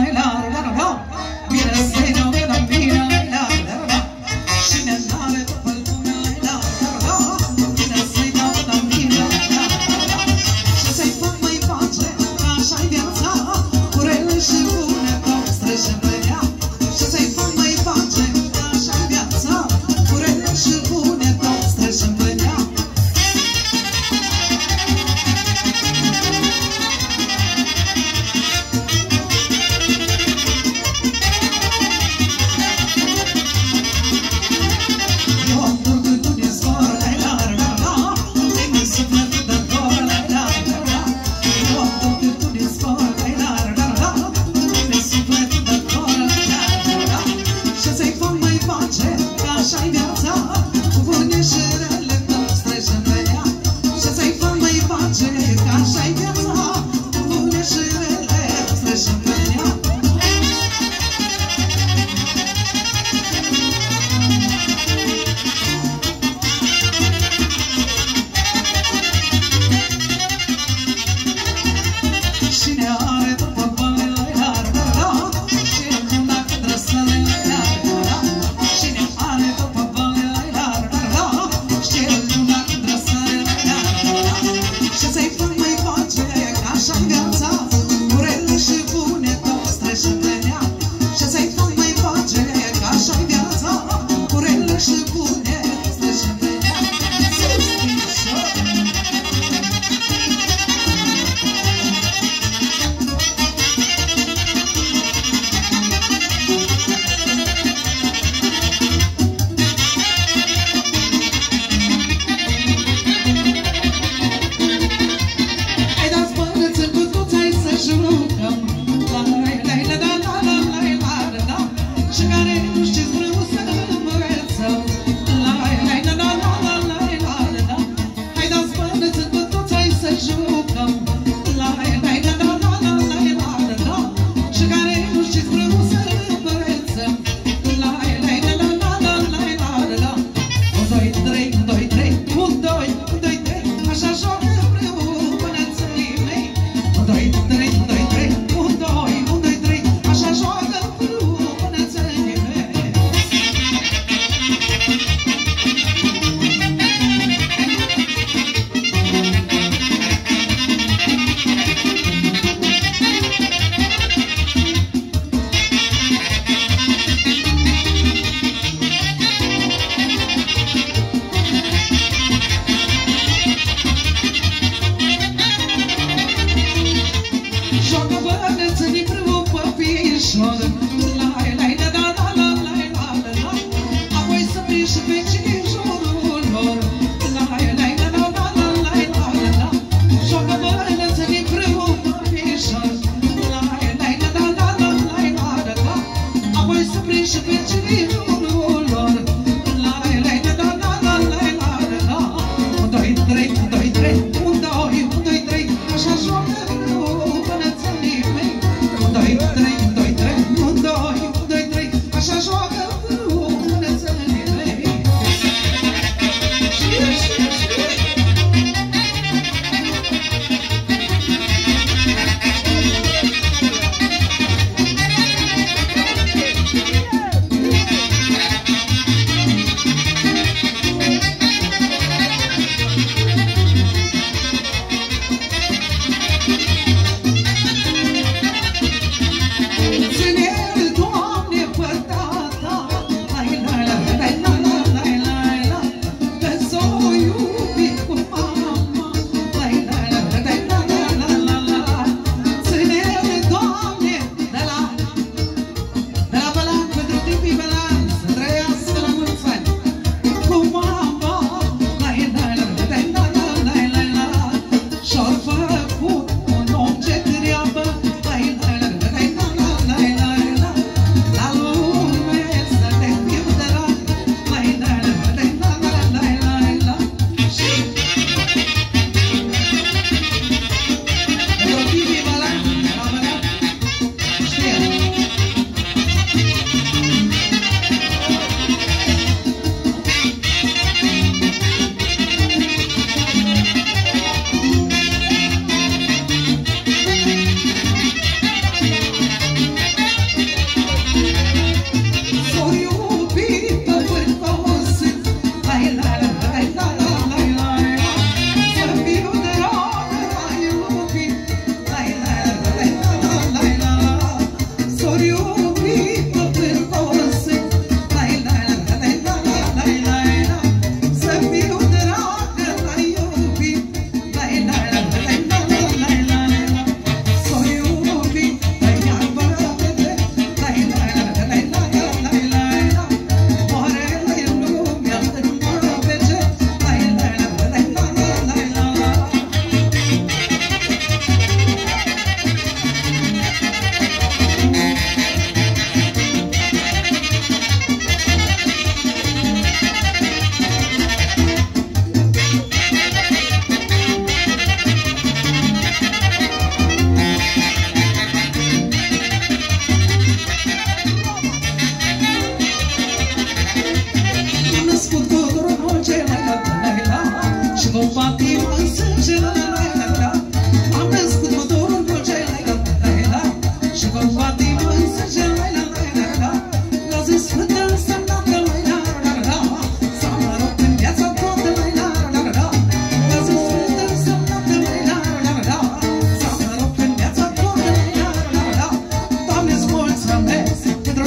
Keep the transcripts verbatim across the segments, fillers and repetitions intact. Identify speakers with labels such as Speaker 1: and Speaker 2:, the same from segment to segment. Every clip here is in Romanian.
Speaker 1: la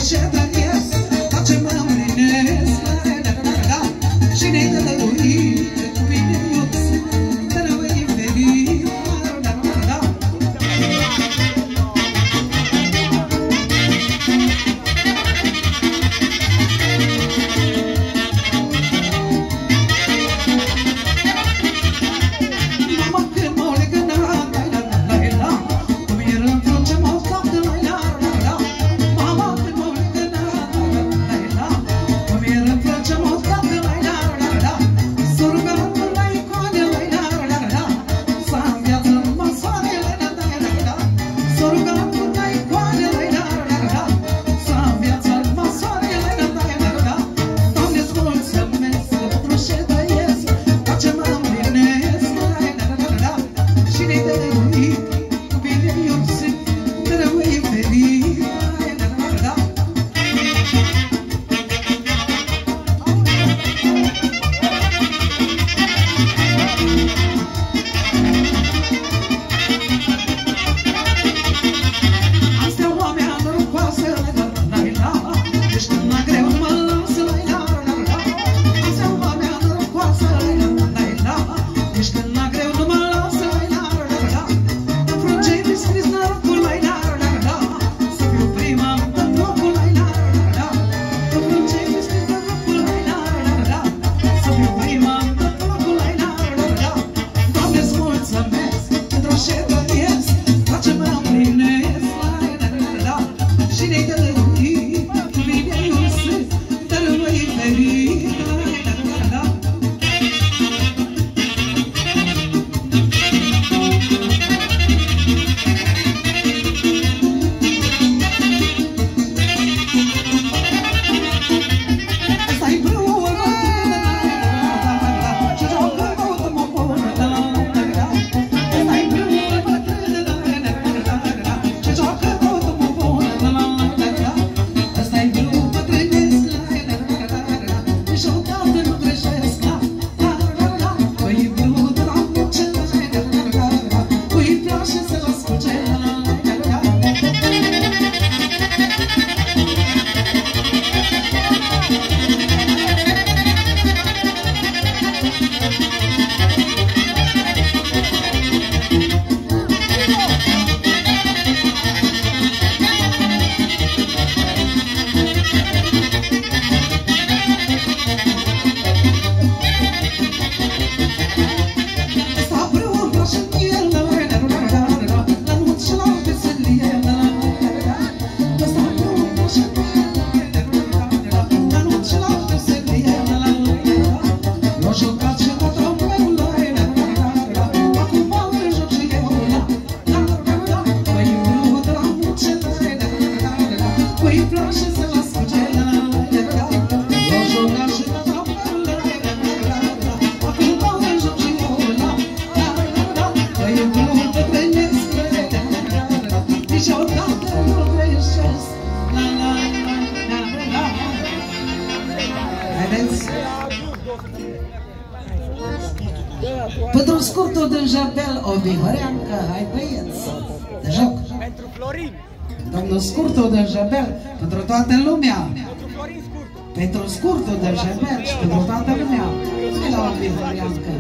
Speaker 1: Pentru scurtul din Jabel, o vihoreancă, hai băieți, de joc.
Speaker 2: Pentru Florin.
Speaker 1: Domnul scurtul din Jabel, pentru toată lumea.
Speaker 2: Pentru Florin scurt.
Speaker 1: Pentru scurtul din Jabel și pentru toată lumea. Hai la o vihoreancă.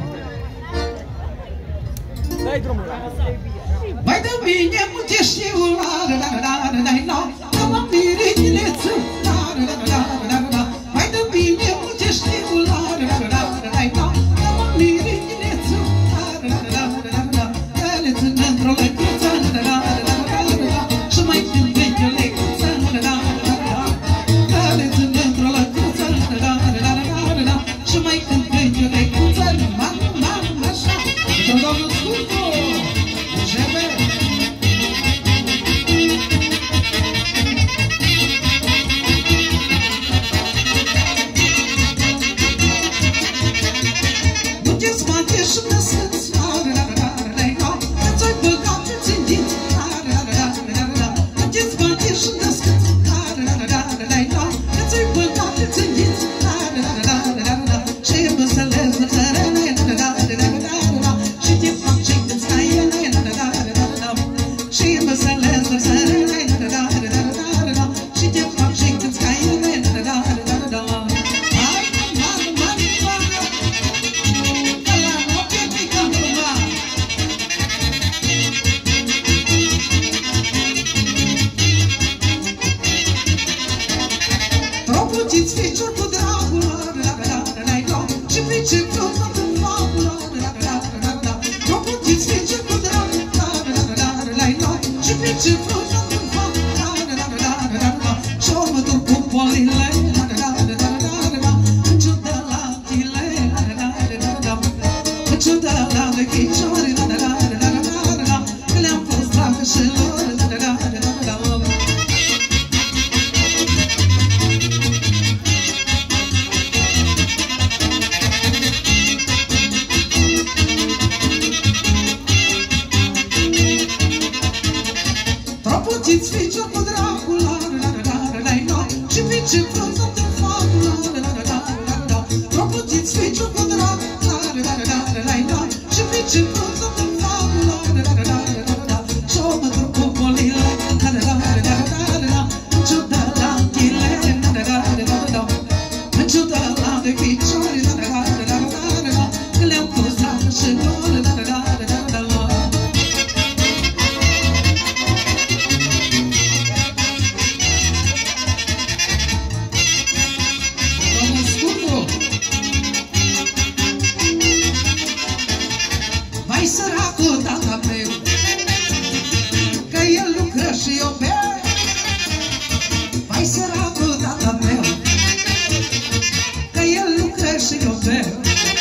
Speaker 2: Dai drumul la.
Speaker 1: Mai de bine, multe știu, la la la la la la la la la pirinețu, la la la la la la. Mai de bine, multe știu, la la la la la la la la pirinețu, la la la la la la. Le ține într-o lecuță, la la la la la la. Și mai cânte o lecuță, la la la la la. Le ține într-o lecuță, la la la la la. Și mai cânte o lecuță, ma ma așa. Domnul Scurtu. popolile, în ciudă la tile, în ciudă la vechiciori, că le-am fost dragă și lor. Tropuțiți ficior cu dracul, și fici frunză de fagul, tropuțiți ficior cu dracul, și fici frunză de fagul, și-o mătru cu polile, în ciudă la chile, în ciudă la de piciori, că le-am pus dragă și lor. Vai săracul tata meu, că el lucră și eu beu. Vai săracul tata meu, că el lucră și eu beu.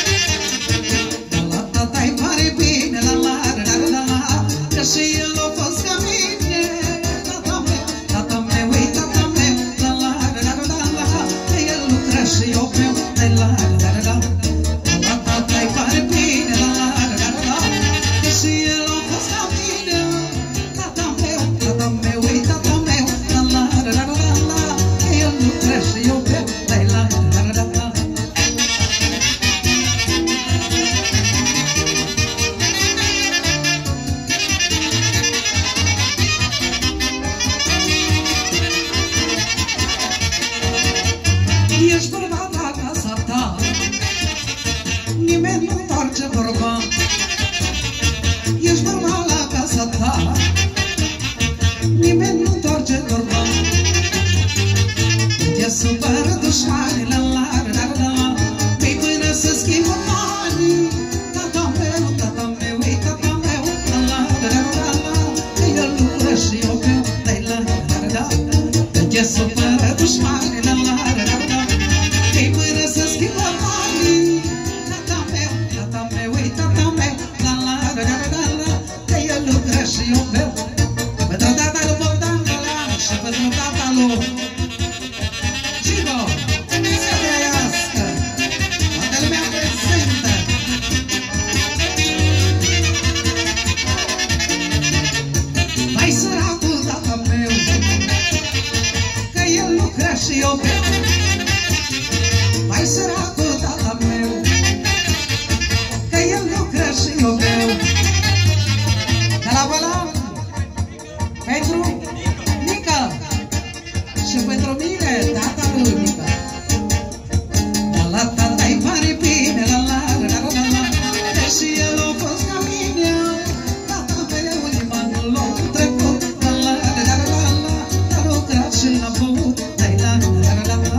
Speaker 1: La tata-i pare bine, la la la la la, că și el a fost ca mine. Tata meu, tata meu, ui tata meu, la la la la la, că el lucră și eu beu. La la la la, la tata-i pare bine, la la la la, și el a fost ca mine. Tata meu, tata meu, ui tata meu, la la la la la, că el lucră și eu beu. La la la la la. Ești bărbat la casa ta, nimeni nu întoarce vorba. Ești bărbat la casa ta, nimeni nu întoarce vorba. Te supără dușmanii, la la la la la, păi până să schimbă banii. Tata meu, tata meu, ei tata meu, la la la la la, că el lucră și eu beu. La la la la la, te supără dușmanii, la la la la la, păi până să schimbă banii. Tata meu, tata meu, ei tata meu, la la la la la, că el lucră și eu beu. Pentru tata lui Bogdan Gălean și pentru tata lui Gigo, să trăiască, toată lumea prezentă. Vai săracul tata meu, că el lucră și eu beu. Vai săracul tata meu, că el lucră și eu beu. De la Bălan, pentru Mica și pentru mine, tata lui Mica. La la tata-i pare bine, la la la la la la, deși el a fost ca mine. Tata meu limanul l-a trecut, la la la la la la, a lucrat și l-a băut, la la la la la.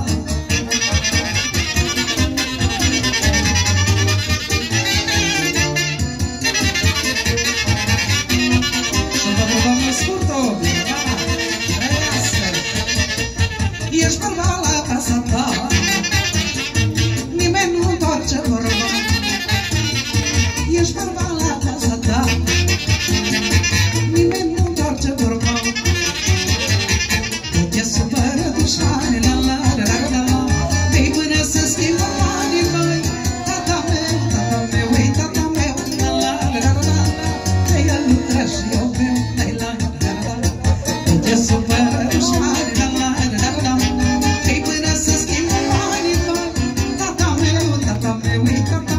Speaker 1: Ești bărbat la casa ta, nimeni nu întoarce vorba. Ești bărbat la casa ta, nimeni nu întoarce vorba. Te supără dușmanii, la la la la la, vei până să schimbă banii măi. Tata meu, tata meu, ei tata meu, la la la la la, că el lucră și eu beu. La la la la la, te supără dușmanii, la la la la la, vei până să schimbă banii măi. Tata meu, tata meu, ei tata